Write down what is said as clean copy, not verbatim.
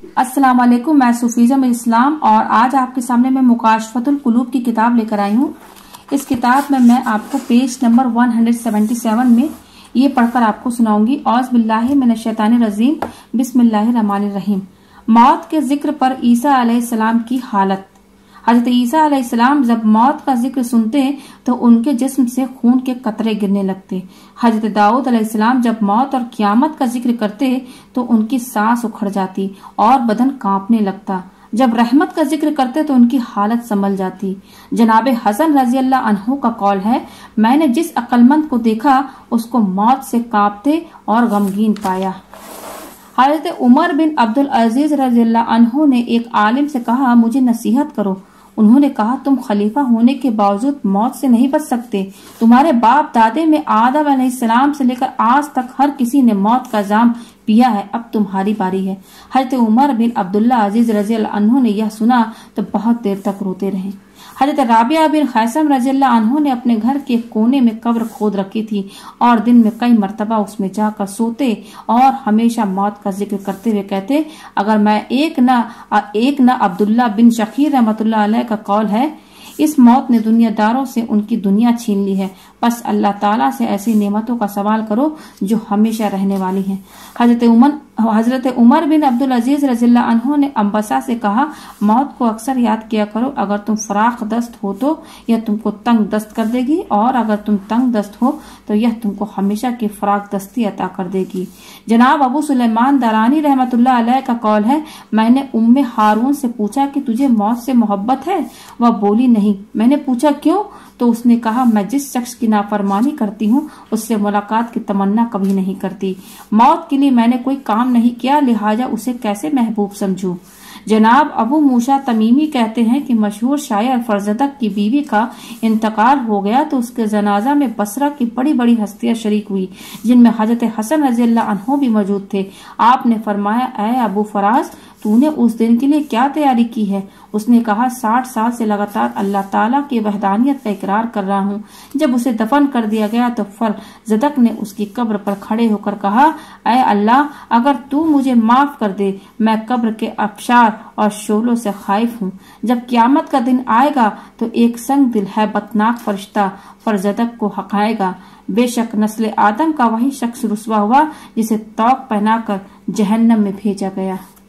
अस्सलाम वालेकुम, मैं सूफीज़म इस्लाम और आज आपके सामने मैं मुकाशफतुल कुलूब की किताब लेकर आई हूँ। इस किताब में मैं आपको पेज नंबर 177 में ये पढ़कर आपको सुनाऊंगी। औज़ बिल्लाहि मिनश शैतानिर रजीम, बिस्मिल्लाहिर रहमानिर रहीम। मौत के जिक्र पर ईसा अलैहिस्सलाम की हालत। हजरत ईसा अलैहिस्सलाम जब मौत का जिक्र सुनते तो उनके जिस्म से खून के कतरे गिरने लगते। हजरत दाऊद अलैहिस्सलाम जब मौत और क़यामत का जिक्र करते तो उनकी सांस उखड़ जाती और बदन कांपने लगता। जब रहमत का जिक्र करते तो उनकी हालत संभल जाती। जनाबे हसन रजी अल्लाह अन्हु का कौल है, मैंने जिस अक्लमंद को देखा उसको मौत से कांपते और गमगीन पाया। हजरत उमर बिन अब्दुल अजीज रजी अल्लाह अन्हु ने एक आलिम से कहा, मुझे नसीहत करो। उन्होंने कहा, तुम खलीफा होने के बावजूद मौत से नहीं बच सकते। तुम्हारे बाप दादे में आदम अलैहिस्सलाम से लेकर आज तक हर किसी ने मौत का जाम पिया है, अब तुम्हारी बारी है। हजरत उमर बिन अब्दुल्ला अजीज रजी अल्लाह अन्हु ने यह सुना तो बहुत देर तक रोते रहे। हजरत राबिया बिन खैसम रज़ियल्लाहु अन्हु ने अपने घर के कोने में कब्र खोद रखी थी और दिन में कई मर्तबा उसमें जाकर सोते और हमेशा मौत का जिक्र करते हुए कहते, अगर मैं एक न अब्दुल्ला बिन शकीर रहमतुल्लाह अलैह का कौल है, इस मौत ने दुनियादारों से उनकी दुनिया छीन ली है। बस अल्लाह ताला से ऐसी नेमतों का सवाल करो जो हमेशा रहने वाली हैं। हजरत उमर बिन अब्दुल अजीज रज़ियल्लाहु अन्हु ने अंबसा से कहा, मौत को अक्सर याद किया करो। अगर तुम फराख दस्त हो तो यह तुमको तंग दस्त कर देगी और अगर तुम तंग दस्त हो तो यह तुमको हमेशा की फराख दस्ती अता कर देगी। जनाब अबू सुलेमान दरानी रहमतुल्लाह अलैह का कौल है, मैंने उम्मे हारून से पूछा कि तुझे मौत से मोहब्बत है? वह बोली नहीं। मैंने पूछा क्यों? तो उसने कहा, मैं जिस शख्स की नाफरमानी करती हूँ उससे मुलाकात की तमन्ना कभी नहीं करती। मौत के लिए मैंने कोई काम नहीं किया, लिहाजा उसे कैसे महबूब समझूं। जनाब अबू मूसा तमीमी कहते हैं कि मशहूर शायर फरजदक की बीवी का इंतकाल हो गया तो उसके जनाजा में बसरा की बड़ी बड़ी हस्तियां शरीक हुई, जिनमें हजरत हसन रज़ियल्लाहु अन्हु भी मौजूद थे। आपने फरमाया, ऐ अबू फराज, तूने उस दिन के लिए क्या तैयारी की है? उसने कहा, 60 साल से लगातार अल्लाह ताला की वहदानियत का इकरार कर रहा हूँ। जब उसे दफन कर दिया गया तो फरजदक ने उसकी कब्र पर खड़े होकर कहा, ऐ अल्लाह, अगर तू मुझे माफ कर दे, मैं कब्र के अबशार और शोलों से खाइफ हूँ। जब क़यामत का दिन आएगा तो एक संग दिल है बतनाक फरिश्ता फरजदक को हकाएगा। बेशक नस्ल आदम का वही शख्स रुसवा हुआ जिसे तौक पहनाकर जहन्नम में भेजा गया।